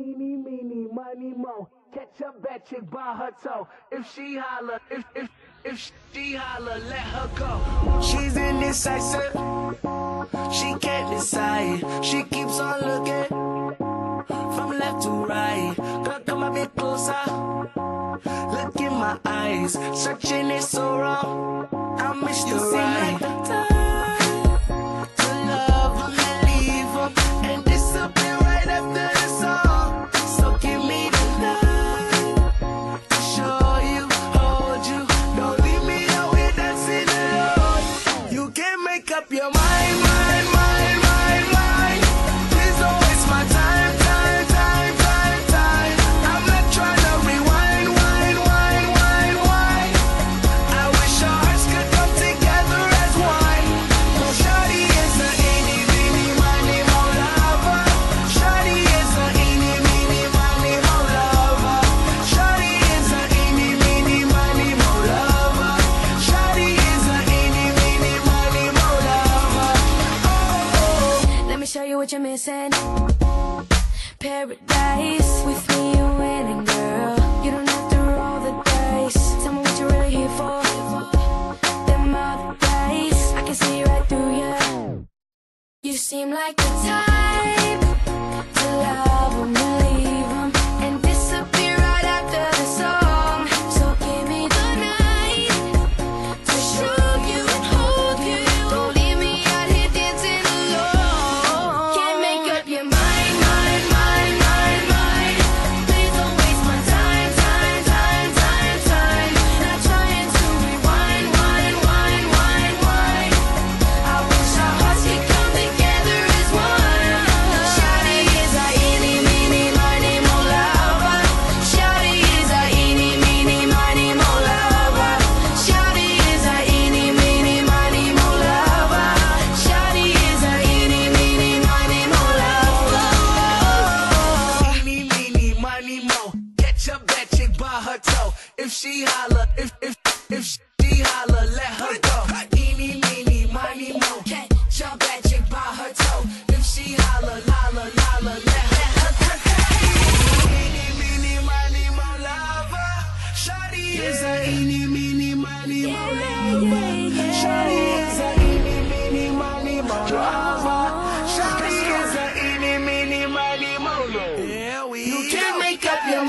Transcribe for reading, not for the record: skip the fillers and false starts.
eeny, meeny, miny, mo. Catch a bad chick by her toe. If she holler, if she holler, let her go. She's indecisive, she can't decide. She keeps on looking from left to right. Girl, come a bit closer. Look in my eyes, searching is so wrong. I miss you right. Like the time to love them and leave them and disappear right after the song. So give me the night to show you, hold you. Don't leave me out here dancing alone. You can't make up your mind, mind, mind, mind, mind. Please don't waste my time, time, time, time, time. I'm not trying to rewind, wind, wind, wind, wind. I wish our hearts could come together as one. Well, shawty is a eeny, meeny, miny, mo lover. Shawty is a eeny, meeny, miny, mo lover. Shawty is a eeny, meeny, miny, mo lover. Shawty is a eeny, meeny, miny, mo lover. Oh. Let me show you what you're missing. Paradise. With me you're winning, girl. You don't have to roll the dice. Tell me what you're really here for. Them other days, I can see right through you. You seem like the type to love them and leave them and disappear right after the song. So give me the night to show you and hold you. Don't leave me out here dancing alone. Can't make up your mind, mind, mind, mind, mind. Please don't waste my time, time, time, time, time. Not trying to rewind, wind, wind, wind, wind. I wish our hearts could come together as one. Shawty is a eeny, meeny, miny, mo lover. Shawty is a eeny, meeny, miny, mo lover. Shawty is a eeny, meeny, miny, mo lover. Shawty is a eeny, meeny, miny, mo lover. Eeny, meeny, miny, mo. Catch a bad chick by her toe. If she holler, if she holler, let her go. Eeny, meeny, miny, mo. Catch a bad chick by her toe. If she holler, holler, holler, let her go. Eeny, meeny, miny, mo lover. Shawty is a eeny, meeny, miny, mo lover. Shawty is a eeny, meeny, miny, mo lover. Shawty is a eeny, meeny, miny, mo lover. You can't make up your